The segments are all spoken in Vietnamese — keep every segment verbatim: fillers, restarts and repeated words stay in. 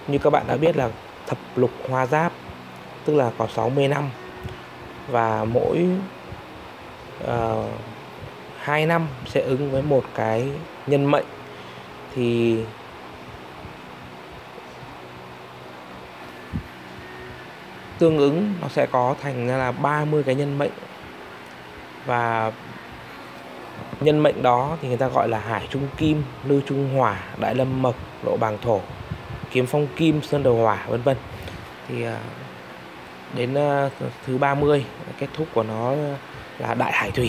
Như các bạn đã biết là thập lục hoa giáp tức là có sáu mươi năm, và mỗi uh, hai năm sẽ ứng với một cái nhân mệnh, thì tương ứng nó sẽ có thành ra là ba mươi cái nhân mệnh. Và nhân mệnh đó thì người ta gọi là hải trung kim, lư trung hỏa, đại lâm mộc, lộ bàng thổ, kiếm phong kim, sơn đầu hỏa, vân vân. Thì đến thứ ba mươi, kết thúc của nó là đại hải thủy.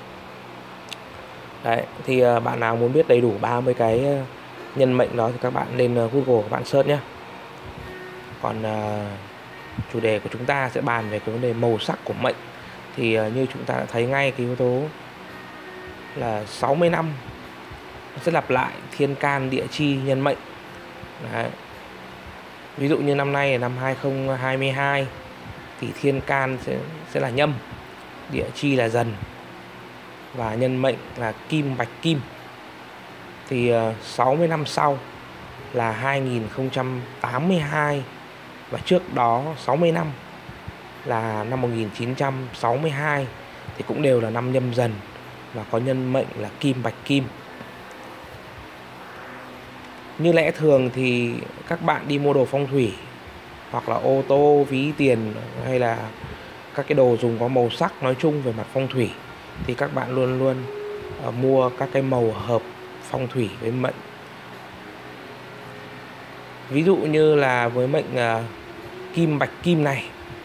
Đấy, thì bạn nào muốn biết đầy đủ ba mươi cái nhân mệnh đó thì các bạn lên Google các bạn search nhé. Còn chủ đề của chúng ta sẽ bàn về cái vấn đề màu sắc của mệnh. Thì như chúng ta đã thấy ngay cái yếu tố là sáu mươi năm nó sẽ lặp lại thiên can địa chi nhân mệnh. Đấy. Ví dụ như năm nay là năm hai không hai hai thì thiên can sẽ, sẽ là nhâm, địa chi là dần, và nhân mệnh là kim bạch kim. Thì uh, sáu mươi năm sau là hai nghìn không trăm tám mươi hai, và trước đó sáu mươi năm là năm một nghìn chín trăm sáu mươi hai thì cũng đều là năm nhâm dần và có nhân mệnh là kim bạch kim. Như lẽ thường thì các bạn đi mua đồ phong thủy hoặc là ô tô, ví tiền hay là các cái đồ dùng có màu sắc nói chung về mặt phong thủy thì các bạn luôn luôn uh, mua các cái màu hợp phong thủy với mệnh. Ví dụ như là với mệnh uh, kim bạch kim này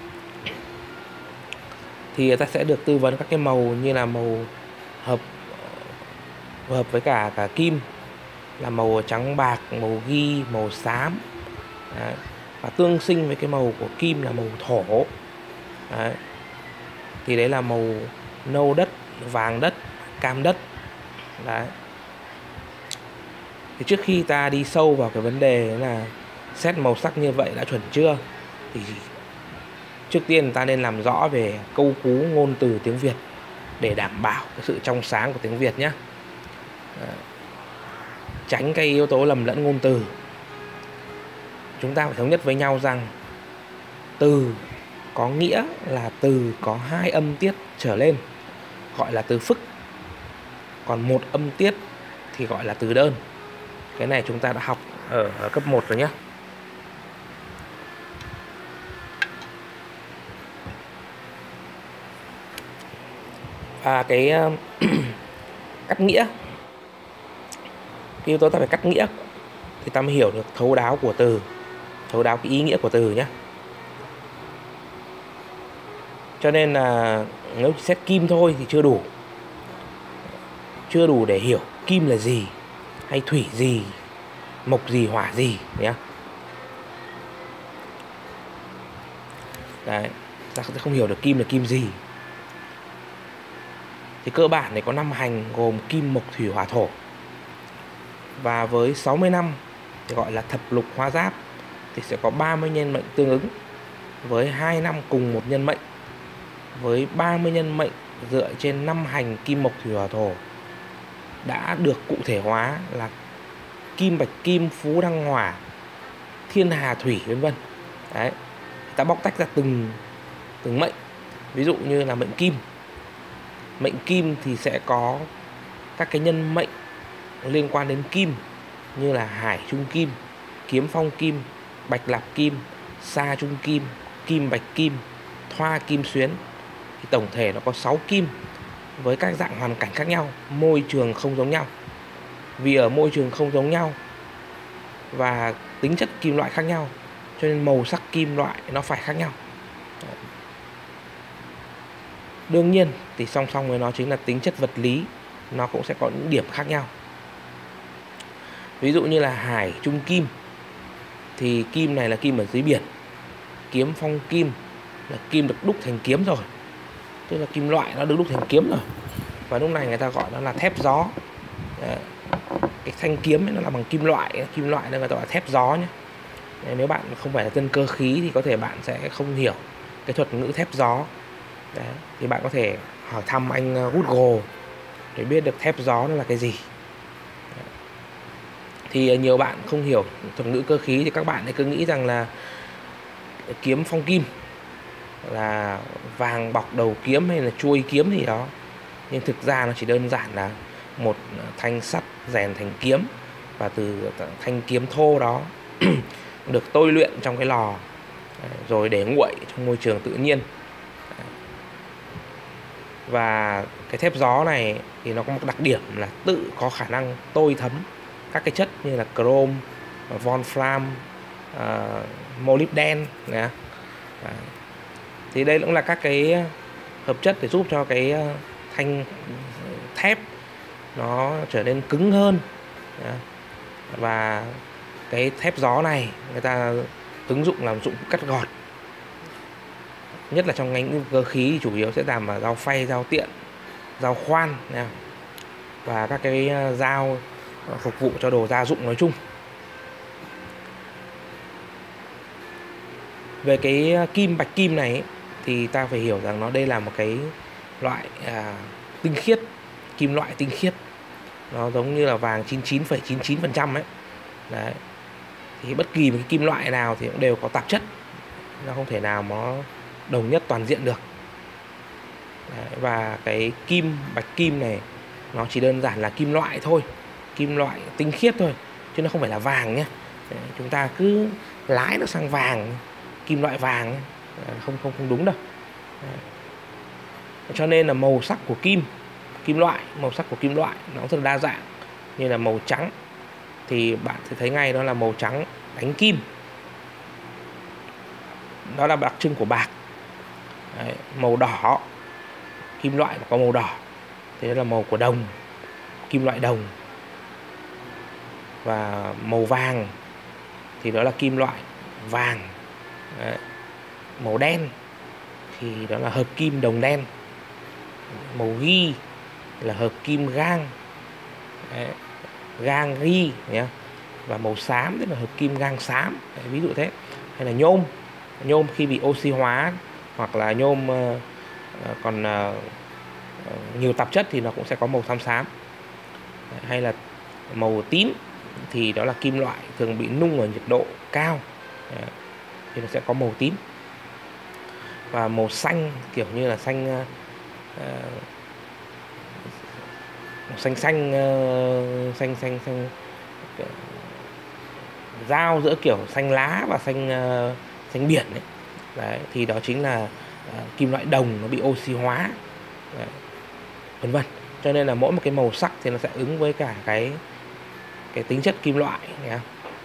thì người ta sẽ được tư vấn các cái màu như là màu hợp hợp với cả cả kim là màu trắng bạc, màu ghi, màu xám. Đấy. Và tương sinh với cái màu của kim là màu thổ. Đấy. Thì đấy là màu nâu đất, vàng đất, cam đất. Đấy. Thì trước khi ta đi sâu vào cái vấn đề là xét màu sắc như vậy đã chuẩn chưa, thì trước tiên ta nên làm rõ về câu cú ngôn từ tiếng Việt để đảm bảo cái sự trong sáng của tiếng Việt nhé. Tránh cái yếu tố lầm lẫn ngôn từ. Chúng ta phải thống nhất với nhau rằng từ có nghĩa là từ có hai âm tiết trở lên gọi là từ phức, còn một âm tiết thì gọi là từ đơn. Cái này chúng ta đã học ở, ở cấp một rồi nhé. Và cái uh, cắt nghĩa, cái yếu tố ta phải cắt nghĩa thì ta mới hiểu được thấu đáo của từ, thấu đáo cái ý nghĩa của từ nhé. Cho nên là nếu xét kim thôi thì chưa đủ, chưa đủ để hiểu kim là gì, hay thủy gì, mộc gì, hỏa gì nhé. Đấy, ta sẽ không hiểu được kim là kim gì. Thì cơ bản này có năm hành gồm kim, mộc, thủy, hỏa, thổ. Và với sáu mươi năm thì gọi là thập lục hoa giáp thì sẽ có ba mươi nhân mệnh tương ứng với hai năm cùng một nhân mệnh, với ba mươi nhân mệnh dựa trên năm hành kim, mộc, thủy, hỏa, thổ đã được cụ thể hóa là kim bạch kim, phú đăng hỏa, thiên hà thủy, vân vân. Đấy, ta bóc tách ra từng từng mệnh. Ví dụ như là mệnh kim, mệnh kim thì sẽ có các cái nhân mệnh liên quan đến kim như là hải trung kim, kiếm phong kim, bạch lạp kim, sa trung kim, kim bạch kim, thoa kim xuyến. Thì tổng thể nó có sáu kim với các dạng hoàn cảnh khác nhau, môi trường không giống nhau. Vì ở môi trường không giống nhau và tính chất kim loại khác nhau cho nên màu sắc kim loại nó phải khác nhau. Đương nhiên thì song song với nó chính là tính chất vật lý, nó cũng sẽ có những điểm khác nhau. Ví dụ như là hải trung kim thì kim này là kim ở dưới biển. Kiếm phong kim là kim được đúc thành kiếm rồi, tức là kim loại nó được đúc thành kiếm rồi, và lúc này người ta gọi nó là thép gió. Đấy. Cái thanh kiếm ấy nó là bằng kim loại, kim loại nên người ta gọi là thép gió nhé. Nếu bạn không phải là dân cơ khí thì có thể bạn sẽ không hiểu cái thuật ngữ thép gió. Đấy. Thì bạn có thể hỏi thăm anh Google để biết được thép gió nó là cái gì. Đấy. Thì nhiều bạn không hiểu thuật ngữ cơ khí thì các bạn ấy cứ nghĩ rằng là kiếm phong kim là vàng bọc đầu kiếm hay là chuôi kiếm gì đó, nhưng thực ra nó chỉ đơn giản là một thanh sắt rèn thành kiếm, và từ thanh kiếm thô đó được tôi luyện trong cái lò rồi để nguội trong môi trường tự nhiên. Và cái thép gió này thì nó có một đặc điểm là tự có khả năng tôi thấm các cái chất như là chrome, wolfram, uh, molybden. Thì đây cũng là các cái hợp chất để giúp cho cái thanh thép nó trở nên cứng hơn. Và cái thép gió này người ta ứng dụng làm dụng cắt gọt, nhất là trong ngành cơ khí chủ yếu sẽ làm dao phay, dao tiện, dao khoan nha, và các cái dao phục vụ cho đồ gia dụng nói chung. Về cái kim bạch kim này ấy, thì ta phải hiểu rằng nó đây là một cái loại à, tinh khiết, kim loại tinh khiết, nó giống như là vàng chín mươi chín phẩy chín mươi chín phần trăm ấy. Đấy. Thì bất kỳ một cái kim loại nào thì cũng đều có tạp chất, nó không thể nào nó đồng nhất toàn diện được. Đấy. Và cái kim bạch kim này nó chỉ đơn giản là kim loại thôi, kim loại tinh khiết thôi, chứ nó không phải là vàng nhé. Đấy. Chúng ta cứ lái nó sang vàng, kim loại vàng không không không đúng đâu. Đấy. Cho nên là màu sắc của kim kim loại màu sắc của kim loại nó rất là đa dạng. Như là màu trắng thì bạn sẽ thấy ngay đó là màu trắng đánh kim, đó là đặc trưng của bạc. Đấy. Màu đỏ, kim loại có màu đỏ thì đó là màu của đồng, kim loại đồng. Và màu vàng thì đó là kim loại vàng. Đấy. Màu đen thì đó là hợp kim đồng đen. Màu ghi là hợp kim gang. Đấy. Gang ghi nhé. Và màu xám tức là hợp kim gang xám. Đấy, ví dụ thế. Hay là nhôm, nhôm khi bị oxy hóa hoặc là nhôm uh, còn uh, nhiều tạp chất thì nó cũng sẽ có màu xám xám. Đấy, hay là màu tím thì đó là kim loại thường bị nung ở nhiệt độ cao. Đấy, thì nó sẽ có màu tím. Và màu xanh kiểu như là xanh uh, màu xanh xanh uh, xanh xanh xanh uh, giao giữa kiểu xanh lá và xanh uh, xanh biển ấy. Đấy, thì đó chính là uh, kim loại đồng nó bị oxy hóa. Đấy, vân vân. Cho nên là mỗi một cái màu sắc thì nó sẽ ứng với cả cái cái tính chất kim loại nhé.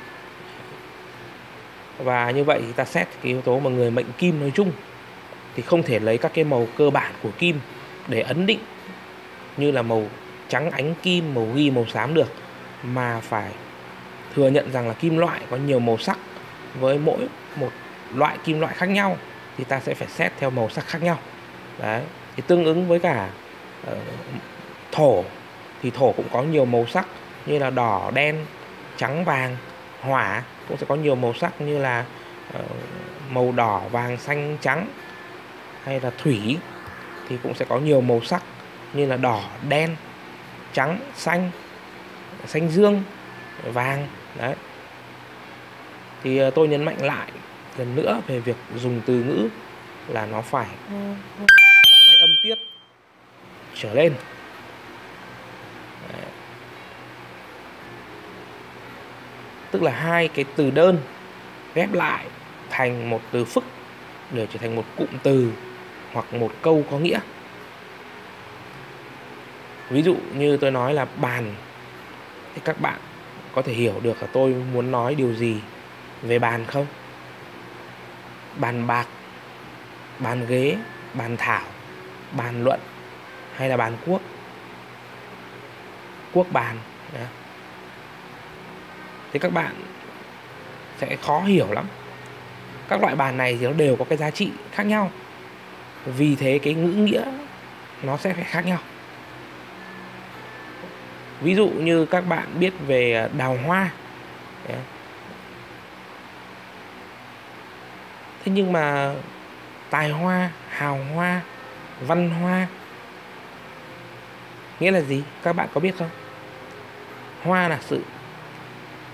Và như vậy thì ta xét cái yếu tố mà người mệnh kim nói chung thì không thể lấy các cái màu cơ bản của kim để ấn định như là màu trắng ánh kim, màu ghi, màu xám được, mà phải thừa nhận rằng là kim loại có nhiều màu sắc, với mỗi một loại kim loại khác nhau thì ta sẽ phải xét theo màu sắc khác nhau. Đấy, thì tương ứng với cả uh, thổ thì thổ cũng có nhiều màu sắc như là đỏ, đen, trắng, vàng. Hỏa cũng sẽ có nhiều màu sắc như là uh, màu đỏ, vàng, xanh, trắng. Hay là thủy thì cũng sẽ có nhiều màu sắc như là đỏ, đen, trắng, xanh, xanh dương, vàng. Đấy. Thì uh, tôi nhấn mạnh lại lần nữa về việc dùng từ ngữ là nó phải hai âm tiết trở lên. Đấy. Tức là hai cái từ đơn ghép lại thành một từ phức để trở thành một cụm từ hoặc một câu có nghĩa. Ví dụ như tôi nói là bàn thì các bạn có thể hiểu được là tôi muốn nói điều gì về bàn không? Bàn bạc, bàn ghế, bàn thảo, bàn luận hay là bàn cuốc? Cuốc bàn. Thì các bạn sẽ khó hiểu lắm. Các loại bàn này thì nó đều có cái giá trị khác nhau, vì thế cái ngữ nghĩa nó sẽ phải khác nhau. Ví dụ như các bạn biết về đào hoa, thế nhưng mà tài hoa, hào hoa, văn hoa nghĩa là gì? Các bạn có biết không? Hoa là sự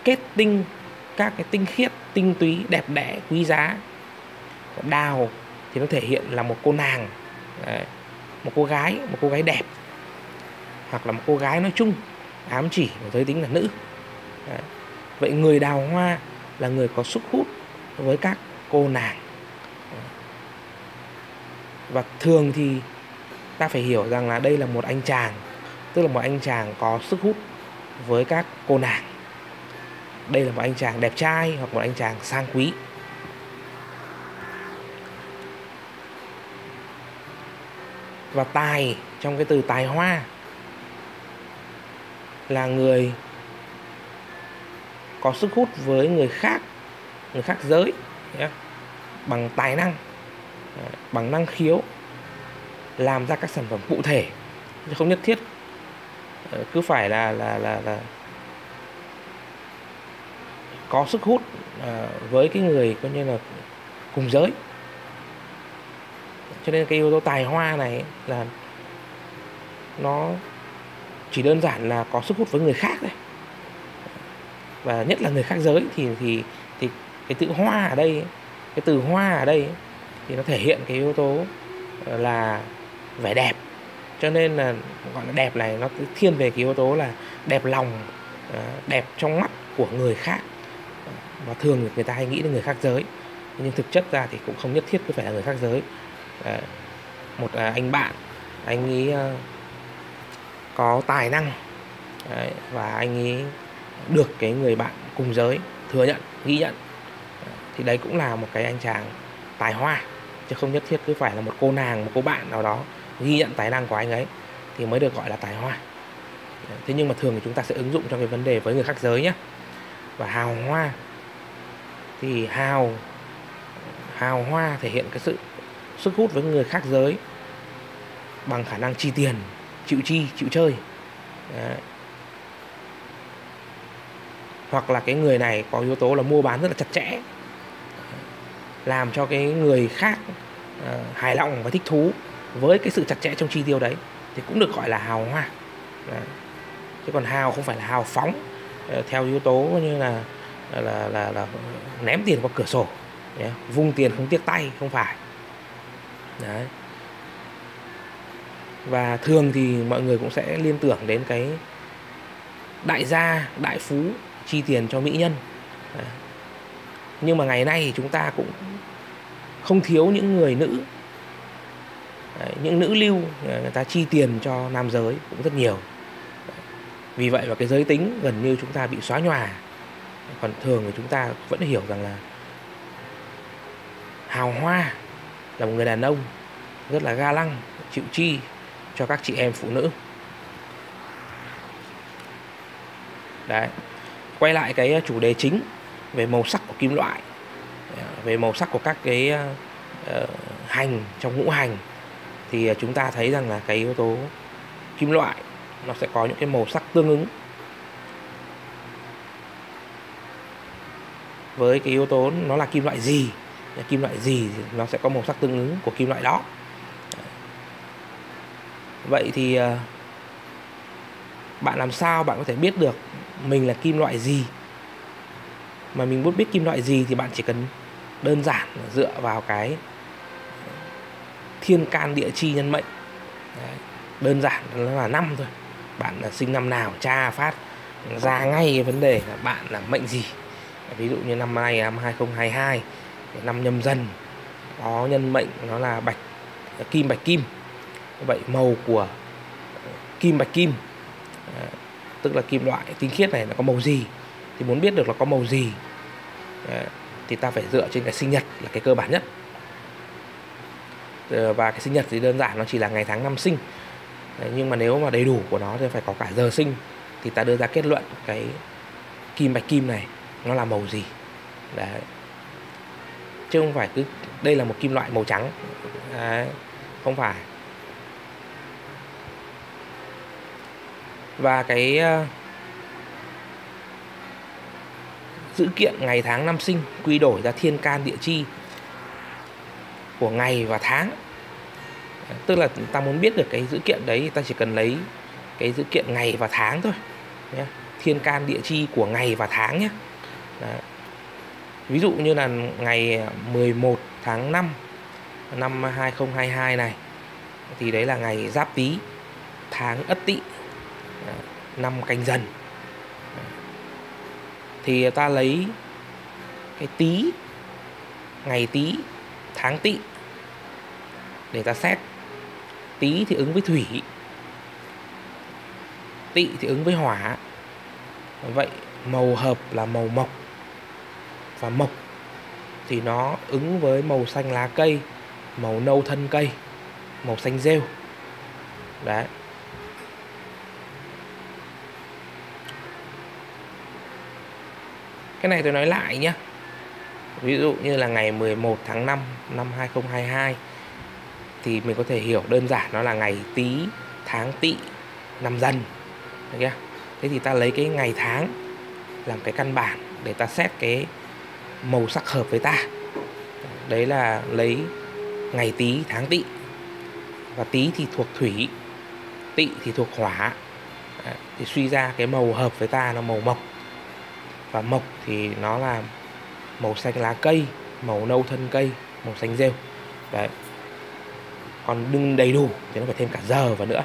kết tinh, các cái tinh khiết, tinh túy, đẹp đẽ, quý giá. Đào thì nó thể hiện là một cô nàng, đấy, một cô gái, một cô gái đẹp, hoặc là một cô gái nói chung, ám chỉ một giới tính là nữ. Đấy. Vậy người đào hoa là người có sức hút với các cô nàng. Và thường thì ta phải hiểu rằng là đây là một anh chàng, tức là một anh chàng có sức hút với các cô nàng. Đây là một anh chàng đẹp trai hoặc một anh chàng sang quý. Và tài, trong cái từ tài hoa, là người có sức hút với người khác, người khác giới nhé, bằng tài năng, bằng năng khiếu, làm ra các sản phẩm cụ thể, chứ không nhất thiết cứ phải là là là, là có sức hút với cái người coi như là cùng giới. Cho nên cái yếu tố tài hoa này là nó chỉ đơn giản là có sức hút với người khác thôi, và nhất là người khác giới. Thì thì thì cái từ hoa ở đây, cái từ hoa ở đây thì nó thể hiện cái yếu tố là vẻ đẹp. Cho nên là gọi là đẹp này nó thiên về cái yếu tố là đẹp lòng, đẹp trong mắt của người khác. Và thường người ta hay nghĩ đến người khác giới, nhưng thực chất ra thì cũng không nhất thiết cứ phải là người khác giới. Một anh bạn, anh ấy có tài năng, đấy, và anh ấy được cái người bạn cùng giới thừa nhận, ghi nhận, thì đấy cũng là một cái anh chàng tài hoa, chứ không nhất thiết cứ phải là một cô nàng, một cô bạn nào đó ghi nhận tài năng của anh ấy thì mới được gọi là tài hoa. Thế nhưng mà thường thì chúng ta sẽ ứng dụng trong cái vấn đề với người khác giới nhé. Và hào hoa thì hào hào hoa thể hiện cái sự sức hút với người khác giới bằng khả năng chi tiền, chịu chi, chịu chơi. Đấy. Hoặc là cái người này có yếu tố là mua bán rất là chặt chẽ, làm cho cái người khác uh, hài lòng và thích thú với cái sự chặt chẽ trong chi tiêu đấy, thì cũng được gọi là hào hoa. Đấy. Chứ còn hào không phải là hào phóng uh, theo yếu tố như là là, là, là, là ném tiền qua cửa sổ, yeah, vung tiền không tiếc tay, không phải. Đấy. Và thường thì mọi người cũng sẽ liên tưởng đến cái đại gia, đại phú chi tiền cho mỹ nhân. Đấy. Nhưng mà ngày nay thì chúng ta cũng không thiếu những người nữ, đấy, những nữ lưu người ta chi tiền cho nam giới cũng rất nhiều. Đấy. Vì vậy mà cái giới tính gần như chúng ta bị xóa nhòa. Còn thường thì chúng ta vẫn hiểu rằng là hào hoa là một người đàn ông rất là ga lăng, chịu chi cho các chị em phụ nữ. Đấy. Quay lại cái chủ đề chính về màu sắc của kim loại, về màu sắc của các cái uh, hành trong ngũ hành, thì chúng ta thấy rằng là cái yếu tố kim loại nó sẽ có những cái màu sắc tương ứng với cái yếu tố nó là kim loại gì. Kim loại gì thì nó sẽ có màu sắc tương ứng của kim loại đó. Vậy thì uh, bạn làm sao bạn có thể biết được mình là kim loại gì? Mà mình muốn biết kim loại gì thì bạn chỉ cần đơn giản dựa vào cái thiên can địa chi nhân mệnh. Đấy. Đơn giản nó là năm thôi. Bạn là sinh năm nào, tra phát ra ngay cái vấn đề là bạn là mệnh gì. Ví dụ như năm nay năm hai không hai hai, năm Nhâm Dần, có nhân mệnh nó là bạch kim bạch kim. Vậy màu của kim bạch kim, tức là kim loại tinh khiết này, nó có màu gì? Thì muốn biết được nó có màu gì thì ta phải dựa trên cái sinh nhật là cái cơ bản nhất. Và cái sinh nhật thì đơn giản nó chỉ là ngày tháng năm sinh. Đấy, nhưng mà nếu mà đầy đủ của nó thì phải có cả giờ sinh, thì ta đưa ra kết luận cái kim bạch kim này nó là màu gì. Đấy. Chứ không phải cứ đây là một kim loại màu trắng. Đấy. Không phải. Và cái uh, dữ kiện ngày tháng năm sinh quy đổi ra thiên can địa chi của ngày và tháng. Tức là ta muốn biết được cái dữ kiện đấy, ta chỉ cần lấy cái dữ kiện ngày và tháng thôi nhé. thiên can địa chi của ngày và tháng nhé. Đấy. Ví dụ như là ngày mười một tháng năm năm hai không hai hai này thì đấy là ngày Giáp Tý, tháng Ất Tỵ, năm Canh Dần. Thì ta lấy cái Tý, ngày Tý, tháng Tỵ để ta xét. Tý thì ứng với thủy, Tỵ thì ứng với hỏa. Vậy màu hợp là màu mộc, và mộc thì nó ứng với màu xanh lá cây, màu nâu thân cây, màu xanh rêu. Đấy. Cái này tôi nói lại nhé. Ví dụ như là ngày mười một tháng năm năm hai không hai hai thì mình có thể hiểu đơn giản nó là ngày Tý, tháng Tỵ, năm Dần. Được chưa? Thế thì ta lấy cái ngày tháng làm cái căn bản để ta xét cái màu sắc hợp với ta. Đấy là lấy ngày Tý, tháng Tỵ. Và Tý thì thuộc thủy, Tỵ thì thuộc hỏa. Đấy, thì suy ra cái màu hợp với ta là màu mộc. Và mộc thì nó là màu xanh lá cây, màu nâu thân cây, màu xanh rêu. Đấy. Còn đừng đầy đủ thì nó phải thêm cả giờ vào nữa.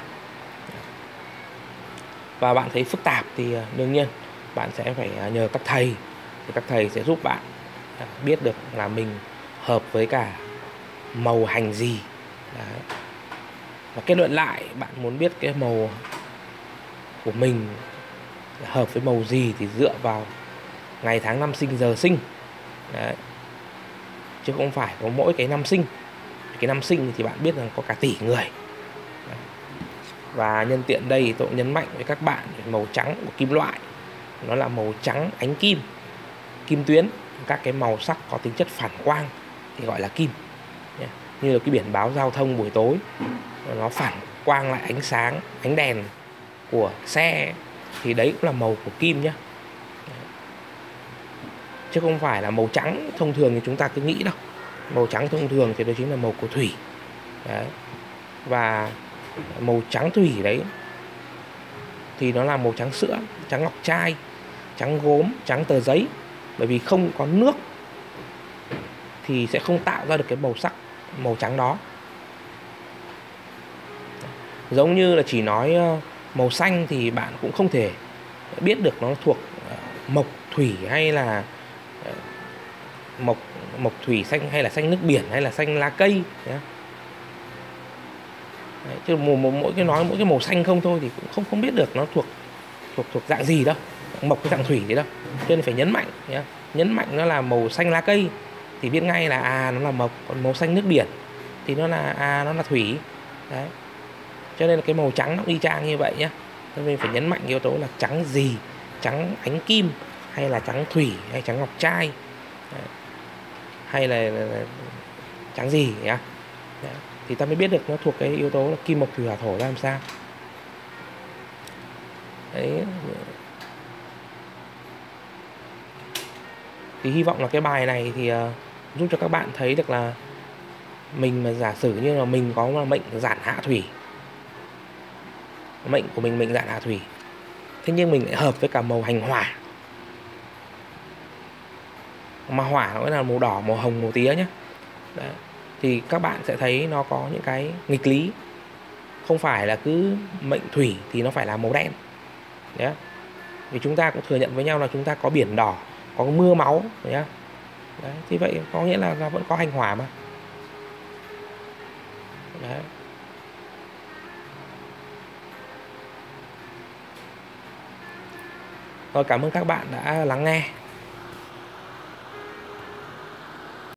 Và bạn thấy phức tạp thì đương nhiên bạn sẽ phải nhờ các thầy. Thì các thầy sẽ giúp bạn biết được là mình hợp với cả màu hành gì. Đấy. Và kết luận lại, bạn muốn biết cái màu của mình hợp với màu gì thì dựa vào ngày tháng năm sinh giờ sinh. Đấy. Chứ không phải có mỗi cái năm sinh. Cái năm sinh thì bạn biết rằng có cả tỷ người. Đấy. Và nhân tiện đây tôi nhấn mạnh với các bạn màu trắng của kim loại nó là màu trắng ánh kim, kim tuyến. Các cái màu sắc có tính chất phản quang thì gọi là kim. Như là cái biển báo giao thông buổi tối, nó phản quang lại ánh sáng, ánh đèn của xe thì đấy cũng là màu của kim nhé. Chứ không phải là màu trắng thông thường thì chúng ta cứ nghĩ đâu. Màu trắng thông thường thì đó chính là màu của thủy. Đấy. Và màu trắng thủy đấy thì nó là màu trắng sữa, trắng ngọc trai, trắng gốm, trắng tờ giấy. Bởi vì không có nước thì sẽ không tạo ra được cái màu sắc màu trắng đó. Giống như là chỉ nói màu xanh thì bạn cũng không thể biết được nó thuộc mộc thủy hay là mộc mộc thủy xanh hay là xanh nước biển hay là xanh lá cây. Đấy. Chứ mỗi cái nói mỗi cái màu xanh không thôi thì cũng không không biết được nó thuộc thuộc thuộc dạng gì đâu, mộc cái dạng thủy gì đâu. Cho nên phải nhấn mạnh nhá. Nhấn mạnh nó là màu xanh lá cây thì biết ngay là à nó là mộc, còn màu xanh nước biển thì nó là à nó là thủy. Đấy. Cho nên là cái màu trắng nó y chang như vậy nhá. Nên mình phải nhấn mạnh yếu tố là trắng gì, trắng ánh kim hay là trắng thủy hay trắng ngọc trai. Đấy. Hay là, là, là trắng gì nhá. Đấy. Thì ta mới biết được nó thuộc cái yếu tố là kim mộc thủy hỏa thổ ra làm sao. Đấy. Thì hy vọng là cái bài này thì uh, giúp cho các bạn thấy được là mình mà giả sử như là mình có một mệnh giản hạ thủy, mệnh của mình mệnh giản hạ thủy, thế nhưng mình lại hợp với cả màu hành hỏa, mà hỏa nó là màu đỏ, màu hồng, màu tía nhé. Đấy. Thì các bạn sẽ thấy nó có những cái nghịch lý. Không phải là cứ mệnh thủy thì nó phải là màu đen. Đấy. Vì chúng ta cũng thừa nhận với nhau là chúng ta có biển đỏ, có mưa máu. Đấy. Đấy. Thì vậy có nghĩa là nó vẫn có hành hỏa mà. Đấy. Rồi, cảm ơn các bạn đã lắng nghe.